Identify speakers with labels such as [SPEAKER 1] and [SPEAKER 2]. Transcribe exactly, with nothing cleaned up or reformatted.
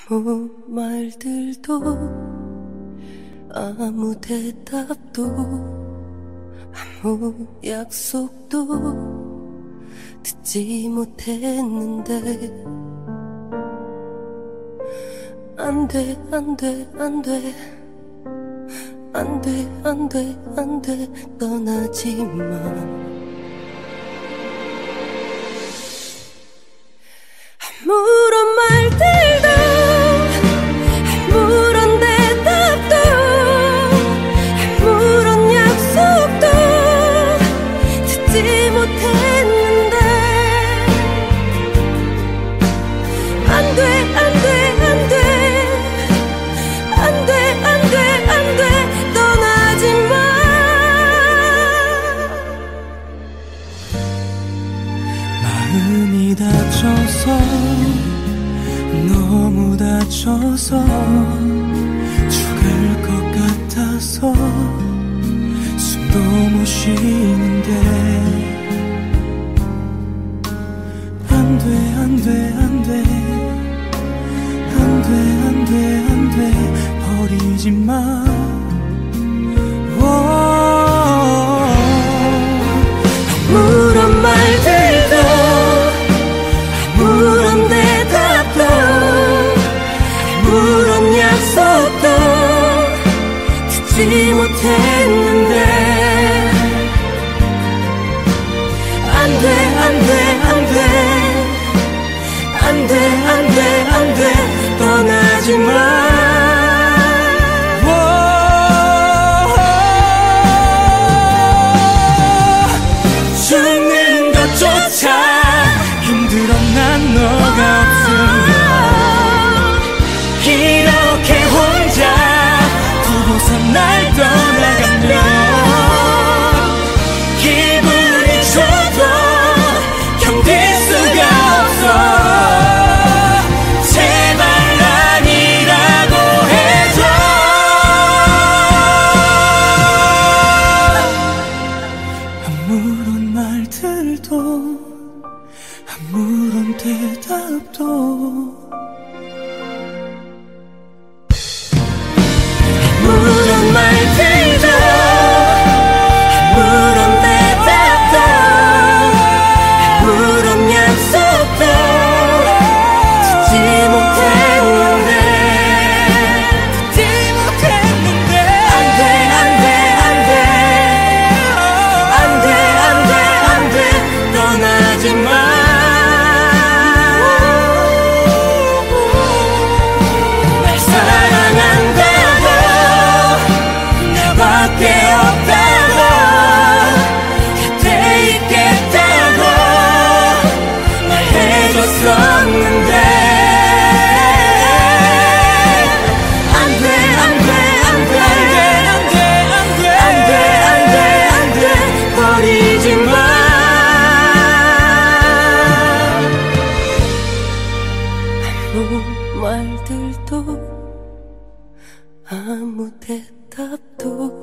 [SPEAKER 1] 아무 말들도 아무 대답도 아무 약속도 듣지 못했는데 안돼 안돼 안돼 안돼 안돼 안돼 떠나지마. 아무런 말들도 아무런 대답도 아무런 약속도 듣지 못했는데 안돼 안돼 안돼 안돼 안돼 안돼 떠나지마.
[SPEAKER 2] 마음이 다쳐서 너무 다쳐서 죽을 것 같아서 숨도 못 쉬는데 안돼 안돼 안돼 안돼 안돼 안돼 버리지마.
[SPEAKER 1] 아무런 말들도 아무런 대답도 아무런 약속도 듣지 못했는데 안돼 안돼 안돼 안돼 안돼 안돼 떠나지마.
[SPEAKER 2] 죽는 것조차 힘들어 난 너가 없으면 이렇게 혼자 두고서 날 떠나가면 기분이 좋도 견딜 수가 없어. 제발 아니라고 해줘. 아무런 말들도 아무런 대답도
[SPEAKER 1] 아무런 말들도 아무런 대답도 아무런 약속도 듣지 못했는데 듣지 못했는데 안돼 안돼 안돼 안돼 안돼 안돼 떠나지마. 날 사랑한다고 나밖에 없다고 곁에 있겠다고 말해줬었는데 안돼 안돼 안돼 안돼 안돼 안돼 안돼 안돼 버리지마. 아무 말들도 아무 대답도